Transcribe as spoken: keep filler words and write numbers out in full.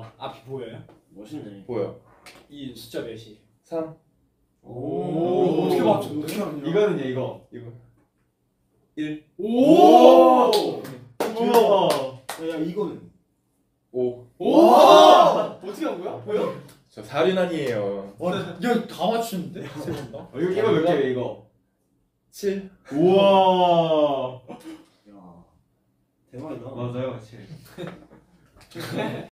와 앞이 보여요? 멋있네. 보여. 이 숫자 몇이? 삼. 오, 어떻게 맞췄는데? 이거는요 이거. 이거. 일. 오. 우와. 야 이거는. 오. 와. 어떻게 한 거야? 보여? 저 사륜아니에요. 야다 맞추는데? 세 번 다? 어, 이거 이거 몇 개예요 이거? 칠. 우와. 야 대박이다. 맞아요, 칠.